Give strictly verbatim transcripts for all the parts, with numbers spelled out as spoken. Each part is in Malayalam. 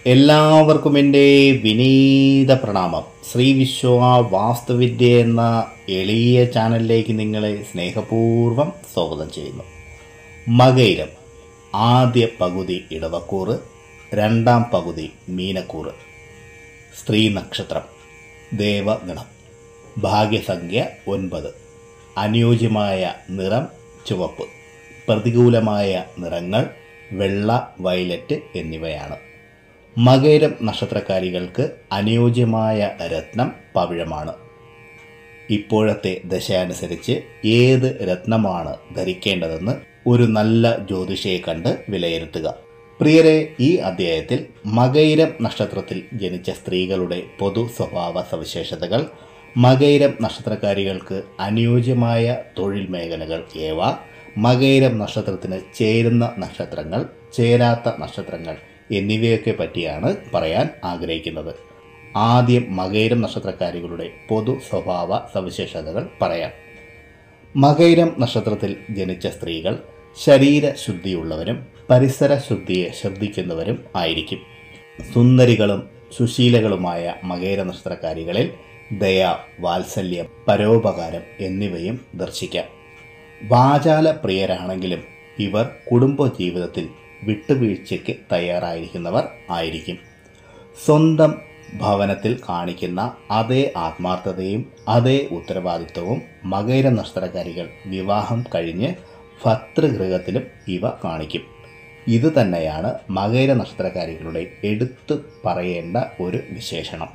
എല്ലാവർക്കും എൻ്റെ വിനീത പ്രണാമം. ശ്രീ വിശ്വ വാസ്തുവിദ്യ എന്ന എളിയ ചാനലിലേക്ക് നിങ്ങളെ സ്നേഹപൂർവ്വം സ്വാഗതം ചെയ്യുന്നു. മകയിരം ആദ്യ പകുതി ഇടവക്കൂറ്, രണ്ടാം പകുതി മീനക്കൂറ്, സ്ത്രീ നക്ഷത്രം, ദേവഗണം, ഭാഗ്യസംഖ്യ ഒൻപത്, അനുയോജ്യമായ നിറം ചുവപ്പ്, പ്രതികൂലമായ നിറങ്ങൾ വെള്ള, വയലറ്റ് എന്നിവയാണ്. മകയിരം നക്ഷത്രക്കാരികൾക്ക് അനുയോജ്യമായ രത്നം പവിഴമാണ്. ഇപ്പോഴത്തെ ദശയനുസരിച്ച് ഏത് രത്നമാണ് ധരിക്കേണ്ടതെന്ന് ഒരു നല്ല ജ്യോതിഷിയെ കണ്ട് വിലയിരുത്തുക. പ്രിയരെ, ഈ അധ്യായത്തിൽ മകയിരം നക്ഷത്രത്തിൽ ജനിച്ച സ്ത്രീകളുടെ പൊതു സ്വഭാവ സവിശേഷതകൾ, മകയിരം നക്ഷത്രക്കാരികൾക്ക് അനുയോജ്യമായ തൊഴിൽ മേഖലകൾ ഏവ, മകയിരം നക്ഷത്രത്തിന് ചേരുന്ന നക്ഷത്രങ്ങൾ, ചേരാത്ത നക്ഷത്രങ്ങൾ എന്നിവയൊക്കെ പറ്റിയാണ് പറയാൻ ആഗ്രഹിക്കുന്നത്. ആദ്യം മകയിരം നക്ഷത്രക്കാരികളുടെ പൊതു സ്വഭാവ സവിശേഷതകൾ പറയാം. മകയിരം നക്ഷത്രത്തിൽ ജനിച്ച സ്ത്രീകൾ ശരീരശുദ്ധിയുള്ളവരും പരിസര ശുദ്ധിയെ ശ്രദ്ധിക്കുന്നവരും ആയിരിക്കും. സുന്ദരികളും സുശീലകളുമായ മകയിര നക്ഷത്രക്കാരികളിൽ ദയ, വാത്സല്യം, പരോപകാരം എന്നിവയും ദർശിക്കാം. വാചാല പ്രിയരാണെങ്കിലും ഇവർ കുടുംബജീവിതത്തിൽ വിട്ടുവീഴ്ചയ്ക്ക് തയ്യാറായിരിക്കുന്നവർ ആയിരിക്കും. സ്വന്തം ഭവനത്തിൽ കാണിക്കുന്ന അതേ ആത്മാർത്ഥതയും അതേ ഉത്തരവാദിത്വവും മകയിര നക്ഷത്രക്കാരികൾ വിവാഹം കഴിഞ്ഞ് ഭർതൃഗൃഹത്തിലും ഇവ കാണിക്കും. ഇത് തന്നെയാണ് മകയിര നക്ഷത്രക്കാരികളുടെ എടുത്തു പറയേണ്ട ഒരു വിശേഷണം.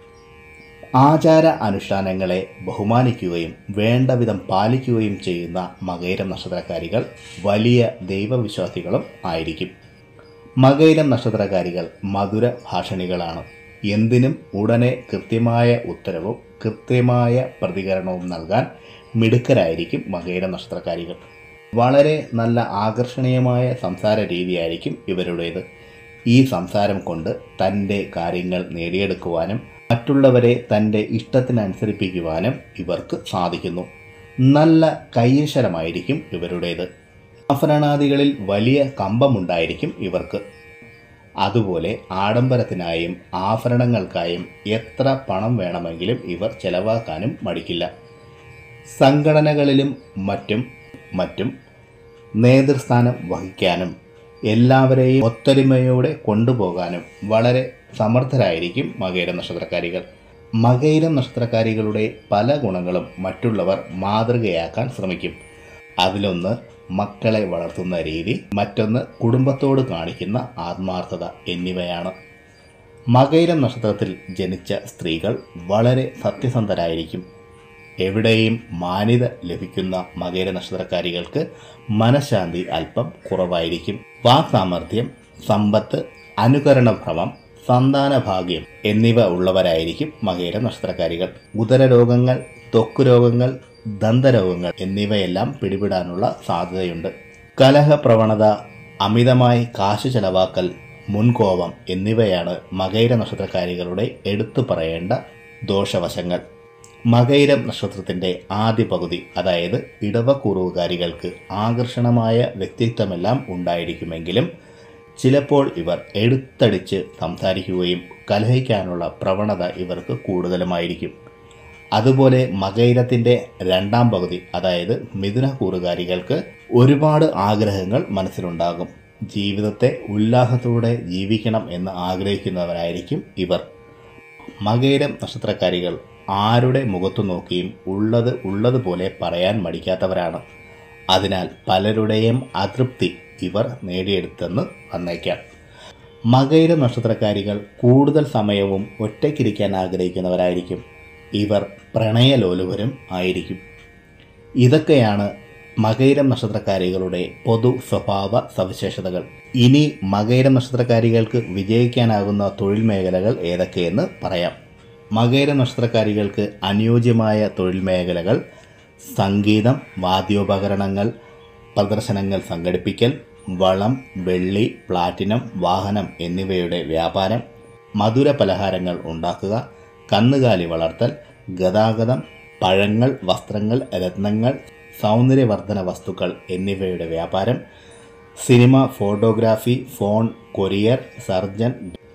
ആചാര അനുഷ്ഠാനങ്ങളെ ബഹുമാനിക്കുകയും വേണ്ടവിധം പാലിക്കുകയും ചെയ്യുന്ന മകയിരം നക്ഷത്രക്കാരികൾ വലിയ ദൈവവിശ്വാസികളും ആയിരിക്കും. മകയിരം നക്ഷത്രക്കാരികൾ മധുര ഭാഷണികളാണ്. എന്തിനും ഉടനെ കൃത്യമായ ഉത്തരവും കൃത്യമായ പ്രതികരണവും നൽകാൻ മിടുക്കരായിരിക്കും മകയിരം നക്ഷത്രക്കാരികൾ. വളരെ നല്ല ആകർഷണീയമായ സംസാര രീതിയായിരിക്കും ഇവരുടേത്. ഈ സംസാരം കൊണ്ട് തൻ്റെ കാര്യങ്ങൾ നേടിയെടുക്കുവാനും മറ്റുള്ളവരെ തൻ്റെ ഇഷ്ടത്തിനനുസരിപ്പിക്കുവാനും ഇവർക്ക് സാധിക്കുന്നു. നല്ല കൈയക്ഷരമായിരിക്കും ഇവരുടേത്. ആഭരണാദികളിൽ വലിയ കമ്പമുണ്ടായിരിക്കും ഇവർക്ക്. അതുപോലെ ആഡംബരത്തിനായും ആഭരണങ്ങൾക്കായും എത്ര പണം വേണമെങ്കിലും ഇവർ ചെലവാക്കാനും മടിക്കില്ല. സംഘടനകളിലും മറ്റും മറ്റും നേതൃസ്ഥാനം വഹിക്കാനും എല്ലാവരെയും ഒത്തൊരുമയോടെ കൊണ്ടുപോകാനും വളരെ സമർത്ഥരായിരിക്കും മകയിരം നക്ഷത്രക്കാരികൾ. മകയിരം നക്ഷത്രക്കാരികളുടെ പല ഗുണങ്ങളും മറ്റുള്ളവർ മാതൃകയാക്കാൻ ശ്രമിക്കും. അതിലൊന്ന് മക്കളെ വളർത്തുന്ന രീതി, മറ്റൊന്ന് കുടുംബത്തോട് കാണിക്കുന്ന ആത്മാർത്ഥത എന്നിവയാണ്. മകയിരം നക്ഷത്രത്തിൽ ജനിച്ച സ്ത്രീകൾ വളരെ സത്യസന്ധരായിരിക്കും. എവിടെയും മാന്യത ലഭിക്കുന്ന മകയിര നക്ഷത്രക്കാരികൾക്ക് മനഃശാന്തി അല്പം കുറവായിരിക്കും. വാക്സാമർഥ്യം, സമ്പത്ത്, അനുകരണഭ്രമം, സന്താനഭാഗ്യം എന്നിവ ഉള്ളവരായിരിക്കും മകയിര നക്ഷത്രക്കാരികൾ. ഉദരരോഗങ്ങൾ, ത്വക്ക് രോഗങ്ങൾ, ദന്തരോഗങ്ങൾ എന്നിവയെല്ലാം പിടിപെടാനുള്ള സാധ്യതയുണ്ട്. കലഹപ്രവണത, അമിതമായി കാശ് ചെലവാക്കൽ, മുൻകോപം എന്നിവയാണ് മകയിര നക്ഷത്രക്കാരികളുടെ എടുത്തു പറയേണ്ട ദോഷവശങ്ങൾ. മകയിരം നക്ഷത്രത്തിൻ്റെ ആദ്യ പകുതി, അതായത് ഇടവക്കൂറുകാരികൾക്ക് ആകർഷണമായ വ്യക്തിത്വമെല്ലാം ഉണ്ടായിരിക്കുമെങ്കിലും ചിലപ്പോൾ ഇവർ എടുത്തടിച്ച് സംസാരിക്കുകയും കലഹിക്കാനുള്ള പ്രവണത ഇവർക്ക് കൂടുതലുമായിരിക്കും. അതുപോലെ മകയിരത്തിൻ്റെ രണ്ടാം പകുതി, അതായത് മിഥുനക്കൂറുകാരികൾക്ക് ഒരുപാട് ആഗ്രഹങ്ങൾ മനസ്സിലുണ്ടാകും. ജീവിതത്തെ ഉല്ലാസത്തോടെ ജീവിക്കണം എന്ന് ആഗ്രഹിക്കുന്നവരായിരിക്കും ഇവർ. മകയിരം നക്ഷത്രക്കാരികൾ ആരുടെ മുഖത്തു നോക്കിയും ഉള്ളത് ഉള്ളതുപോലെ പറയാൻ മടിക്കാത്തവരാണ്. അതിനാൽ പലരുടെയും അതൃപ്തി ഇവർ നേടിയെടുത്തെന്ന് വന്നേക്കാം. മകയിര നക്ഷത്രക്കാരികൾ കൂടുതൽ സമയവും ഒറ്റയ്ക്കിരിക്കാൻ ആഗ്രഹിക്കുന്നവരായിരിക്കും. ഇവർ പ്രണയലോലുപരും ആയിരിക്കും. ഇതൊക്കെയാണ് മകയിരം നക്ഷത്രക്കാരികളുടെ പൊതു സ്വഭാവ സവിശേഷതകൾ. ഇനി മകയിരം നക്ഷത്രക്കാരികൾക്ക് വിജയിക്കാനാകുന്ന തൊഴിൽ മേഖലകൾ ഏതൊക്കെയെന്ന് പറയാം. മകയിര നക്ഷത്രക്കാരികൾക്ക് അനുയോജ്യമായ തൊഴിൽ മേഖലകൾ സംഗീതം, വാദ്യോപകരണങ്ങൾ, പ്രദർശനങ്ങൾ സംഘടിപ്പിക്കൽ, വളം, വെള്ളി, പ്ലാറ്റിനം, വാഹനം എന്നിവയുടെ വ്യാപാരം, മധുര പലഹാരങ്ങൾ ഉണ്ടാക്കുക, കന്നുകാലി വളർത്തൽ, ഗതാഗതം, പഴങ്ങൾ, വസ്ത്രങ്ങൾ, രത്നങ്ങൾ, സൗന്ദര്യവർദ്ധന വസ്തുക്കൾ എന്നിവയുടെ വ്യാപാരം, cinema, photography, phone, courier, surgeon,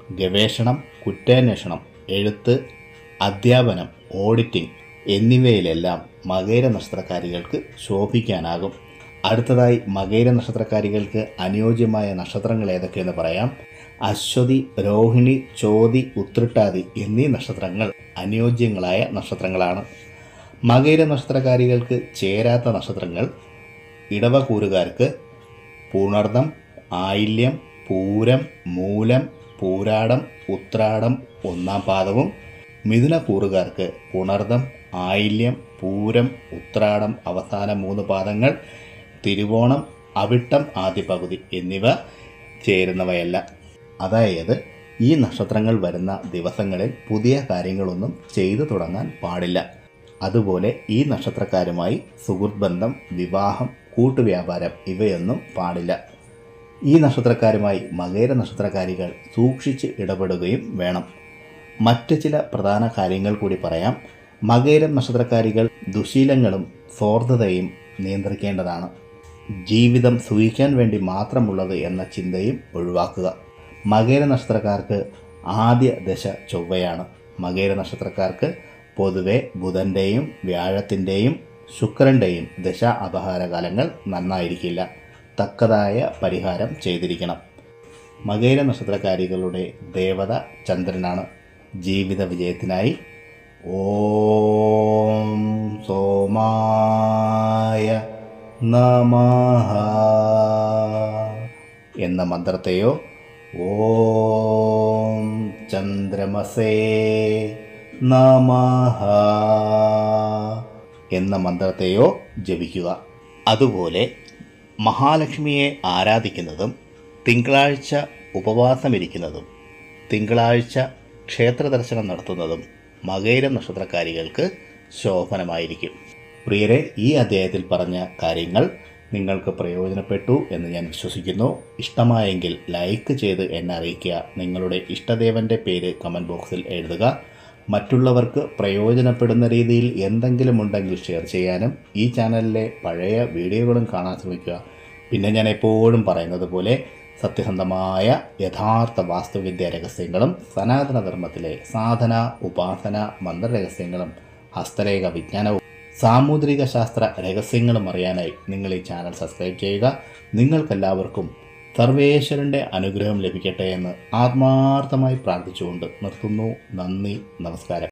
ഗവേഷണം, കുറ്റാന്വേഷണം, എഴുത്ത്, അധ്യാപനം, ഓഡിറ്റിംഗ് എന്നിവയിലെല്ലാം മകയിര നക്ഷത്രക്കാരികൾക്ക് ശോഭിക്കാനാകും. അടുത്തതായി മകയിര നക്ഷത്രക്കാരികൾക്ക് അനുയോജ്യമായ നക്ഷത്രങ്ങൾ ഏതൊക്കെയെന്ന് പറയാം. അശ്വതി, രോഹിണി, ചോതി, ഉത്രട്ടാതി എന്നീ നക്ഷത്രങ്ങൾ അനുയോജ്യങ്ങളായ നക്ഷത്രങ്ങളാണ്. മകയിര നക്ഷത്രക്കാരികൾക്ക് ചേരാത്ത നക്ഷത്രങ്ങൾ ഇടവക്കൂറുകാർക്ക് പുണർദം, ആയില്യം, പൂരം, മൂലം, പൂരാടം, ഉത്രാടം ഒന്നാം പാദവും, മിഥുനക്കൂറുകാർക്ക് പുണർദം, ആയില്യം, പൂരം, ഉത്രാടം അവസാന മൂന്ന് പാദങ്ങൾ, തിരുവോണം, അവിട്ടം ആദ്യ പകുതി എന്നിവ ചേരുന്നവയല്ല. അതായത് ഈ നക്ഷത്രങ്ങൾ വരുന്ന ദിവസങ്ങളിൽ പുതിയ കാര്യങ്ങളൊന്നും ചെയ്തു തുടങ്ങാൻ പാടില്ല. അതുപോലെ ഈ നക്ഷത്രക്കാരുമായി സുഹൃത്ത് ബന്ധം, വിവാഹം, കൂട്ടുവ്യാപാരം ഇവയൊന്നും പാടില്ല. ഈ നക്ഷത്രക്കാരുമായി മകയിര നക്ഷത്രക്കാരികൾ സൂക്ഷിച്ച് ഇടപെടുകയും വേണം. മറ്റ് ചില പ്രധാന കാര്യങ്ങൾ കൂടി പറയാം. മകയിരം നക്ഷത്രക്കാരികൾ ദുശീലങ്ങളും സ്വാർത്ഥതയും നിയന്ത്രിക്കേണ്ടതാണ്. ജീവിതം സുഖിക്കാൻ വേണ്ടി മാത്രമുള്ളത് എന്ന ചിന്തയും ഒഴിവാക്കുക. മകയിര നക്ഷത്രക്കാർക്ക് ആദ്യ ദശ ചൊവ്വയാണ്. മകയിര നക്ഷത്രക്കാർക്ക് പൊതുവെ ബുധൻ്റെയും വ്യാഴത്തിൻ്റെയും ശുക്രൻ്റെയും ദശ അപഹാരകാലങ്ങൾ നന്നായിരിക്കില്ല. തക്കതായ പരിഹാരം ചെയ്തിരിക്കണം. മകയിര നക്ഷത്രക്കാരികളുടെ ദേവത ചന്ദ്രനാണ്. ജീവിത വിജയത്തിനായി ഓം സോമായ നമഃ എന്ന മന്ത്രത്തെയോ ഓം ചന്ദ്രമസേ നമഃ എന്ന മന്ത്രത്തെയോ ജപിക്കുക. അതുപോലെ മഹാലക്ഷ്മിയെ ആരാധിക്കുന്നതും തിങ്കളാഴ്ച ഉപവാസമിരിക്കുന്നതും തിങ്കളാഴ്ച ക്ഷേത്ര ദർശനം നടത്തുന്നതും മകയിര നക്ഷത്രക്കാരികൾക്ക് ശോഭനമായിരിക്കും. പ്രിയരെ, ഈ അധ്യായത്തിൽ പറഞ്ഞ കാര്യങ്ങൾ നിങ്ങൾക്ക് പ്രയോജനപ്പെട്ടു എന്ന് ഞാൻ വിശ്വസിക്കുന്നു. ഇഷ്ടമായെങ്കിൽ ലൈക്ക് ചെയ്ത് എന്നെ അറിയിക്കുക. നിങ്ങളുടെ ഇഷ്ടദേവൻ്റെ പേര് കമൻറ്റ് ബോക്സിൽ എഴുതുക. മറ്റുള്ളവർക്ക് പ്രയോജനപ്പെടുന്ന രീതിയിൽ എന്തെങ്കിലും ഉണ്ടെങ്കിൽ ഷെയർ ചെയ്യാനും ഈ ചാനലിലെ പഴയ വീഡിയോകളും കാണാൻ ശ്രമിക്കുക. പിന്നെ ഞാൻ എപ്പോഴും പറയുന്നത് പോലെ സത്യസന്ധമായ യഥാർത്ഥ വാസ്തുവിദ്യ രഹസ്യങ്ങളും സനാതനധർമ്മത്തിലെ സാധന, ഉപാസന, മന്ത്രരഹസ്യങ്ങളും ഹസ്തരേഖ വിജ്ഞാനവും സാമുദ്രിക ശാസ്ത്ര രഹസ്യങ്ങളും അറിയാനായി നിങ്ങൾ ഈ ചാനൽ സബ്സ്ക്രൈബ് ചെയ്യുക. നിങ്ങൾക്കെല്ലാവർക്കും സർവേശ്വരൻ്റെ അനുഗ്രഹം ലഭിക്കട്ടെ എന്ന് ആത്മാർത്ഥമായി പ്രാർത്ഥിച്ചുകൊണ്ട് നിർത്തുന്നു. നന്ദി, നമസ്കാരം.